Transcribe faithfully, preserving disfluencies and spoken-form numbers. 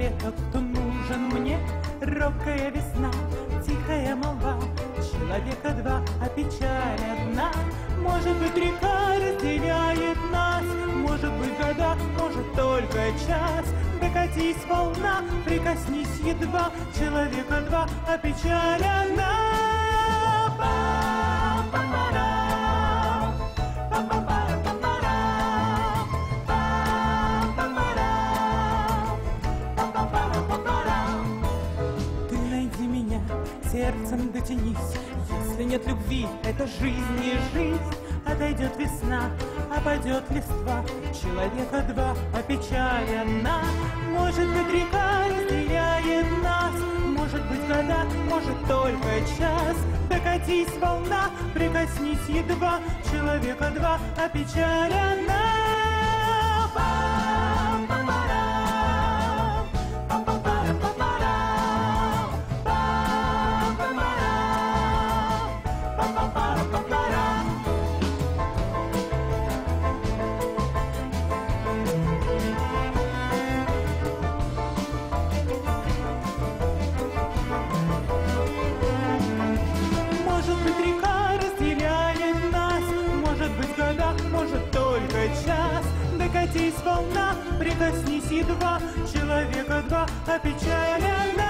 лето, кто нужен мне, робкая весна, тихая молва, человека два, а печаль одна. Может быть, река разделяет нас, может быть, года, может, только час. Докатись, волна, прикоснись едва, человека два, а печаль одна. Ты найди меня, сердцем дотянись. Если нет любви, это жизнь не жизнь. Отойдет весна, опадет листва, человека два, а печаль одна. Может быть, река разделяет нас, может быть, года, может, только час. Докатись, волна, прикоснись едва, человека два, а печаль одна. Может, только час. Докатись, волна, прикоснись едва, человека два, а печаль одна.